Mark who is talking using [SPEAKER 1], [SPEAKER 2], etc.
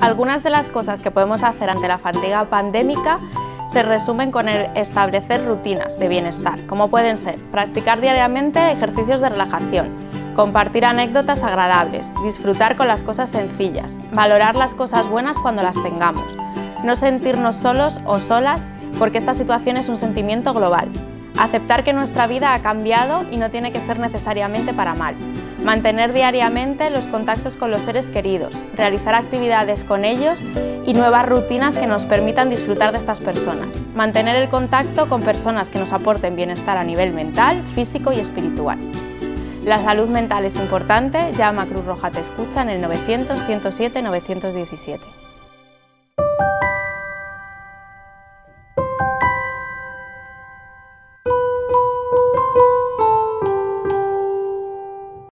[SPEAKER 1] Algunas de las cosas que podemos hacer ante la fatiga pandémica se resumen con el establecer rutinas de bienestar, como pueden ser practicar diariamente ejercicios de relajación, compartir anécdotas agradables, disfrutar con las cosas sencillas, valorar las cosas buenas cuando las tengamos, no sentirnos solos o solas porque esta situación es un sentimiento global, aceptar que nuestra vida ha cambiado y no tiene que ser necesariamente para mal, mantener diariamente los contactos con los seres queridos, realizar actividades con ellos y nuevas rutinas que nos permitan disfrutar de estas personas, mantener el contacto con personas que nos aporten bienestar a nivel mental, físico y espiritual. La salud mental es importante, llama a Cruz Roja Te Escucha en el 900 107 917.